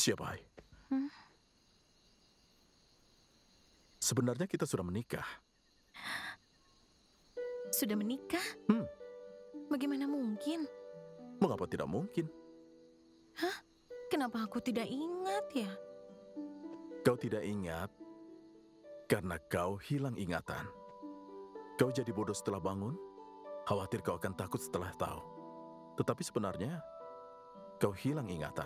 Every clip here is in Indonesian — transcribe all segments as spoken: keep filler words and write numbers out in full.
Xiaobai, Hmm? sebenarnya kita sudah menikah. Sudah menikah? Hmm, Bagaimana mungkin? mengapa tidak mungkin? Hah? Kenapa aku tidak ingat ya? Kau tidak ingat karena kau hilang ingatan. Kau jadi bodoh setelah bangun, khawatir kau akan takut setelah tahu. Tetapi sebenarnya, kau hilang ingatan.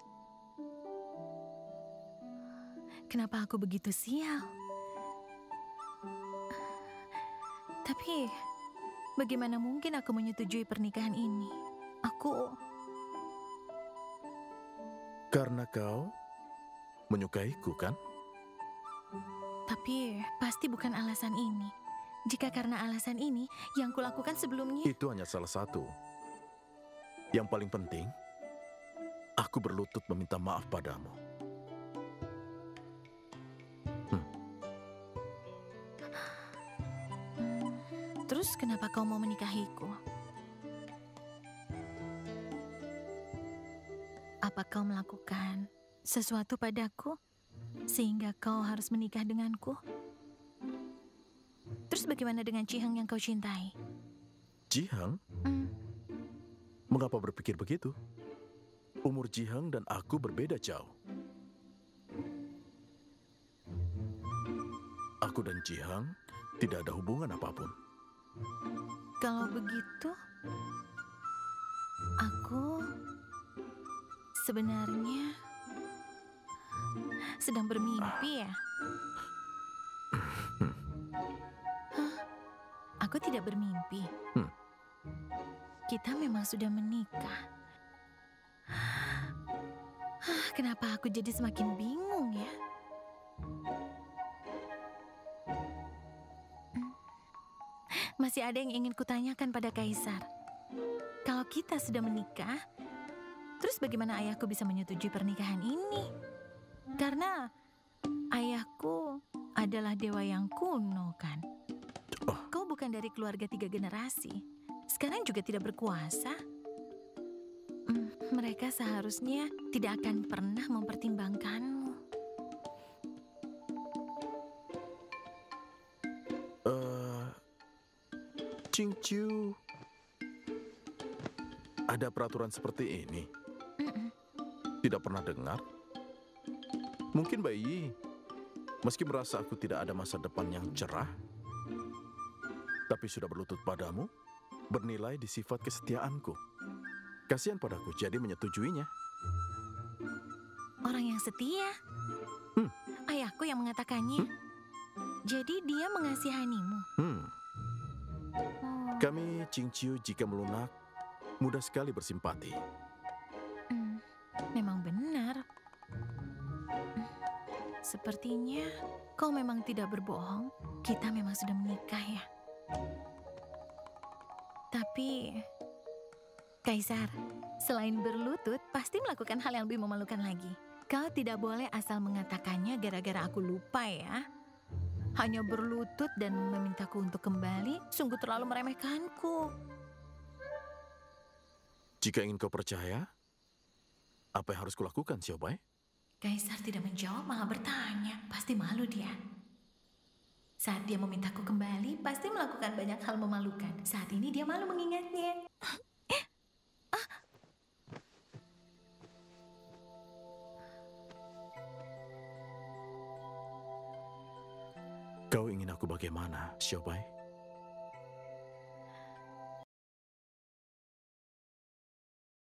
Kenapa aku begitu sial? Tapi, bagaimana mungkin aku menyetujui pernikahan ini? Aku... Karena kau menyukaiku, kan? Tapi, pasti bukan alasan ini. Jika karena alasan ini, yang kulakukan sebelumnya... Itu hanya salah satu. Yang paling penting, aku berlutut meminta maaf padamu. Terus kenapa kau mau menikahiku? Apa kau melakukan sesuatu padaku sehingga kau harus menikah denganku? Terus bagaimana dengan Ciheng yang kau cintai? Jihang, Hmm, mengapa berpikir begitu? Umur Jihang dan aku berbeda jauh. Aku dan Jihang tidak ada hubungan apapun. kalau begitu, aku sebenarnya sedang bermimpi ya? Hah? Aku tidak bermimpi. Hmm. Kita memang sudah menikah. Hah, kenapa aku jadi semakin bingung ya? Hmm. Masih ada yang ingin kutanyakan pada Kaisar. Kalau kita sudah menikah, terus bagaimana ayahku bisa menyetujui pernikahan ini? Karena ayahku adalah dewa yang kuno, kan? Oh. Kau bukan dari keluarga tiga generasi. Sekarang juga tidak berkuasa. Hmm, mereka seharusnya tidak akan pernah mempertimbangkanmu. Eh, Cingciu, ada peraturan seperti ini? Mm-mm. Tidak pernah dengar? Mungkin Bai Yi, meski merasa aku tidak ada masa depan yang cerah, tapi sudah berlutut padamu, bernilai di sifat kesetiaanku. Kasihan padaku, jadi menyetujuinya. Orang yang setia. Hmm. Ayahku yang mengatakannya. Jadi dia mengasihanimu. Hmm, Oh. kami Cingciu jika melunak, mudah sekali bersimpati. Hmm, memang benar. Hmm, Sepertinya kau memang tidak berbohong. Kita memang sudah menikah ya. Tapi, Kaisar, selain berlutut, pasti melakukan hal yang lebih memalukan lagi. Kau tidak boleh asal mengatakannya gara-gara aku lupa ya. Hanya berlutut dan memintaku untuk kembali, sungguh terlalu meremehkanku. Jika ingin kau percaya, apa yang harus kulakukan, Xiaobai? Kaisar tidak menjawab, malah bertanya. Pasti malu dia. Saat dia memintaku kembali, pasti melakukan banyak hal memalukan. Saat ini dia malu mengingatnya. Kau ingin aku bagaimana, Xiaobai?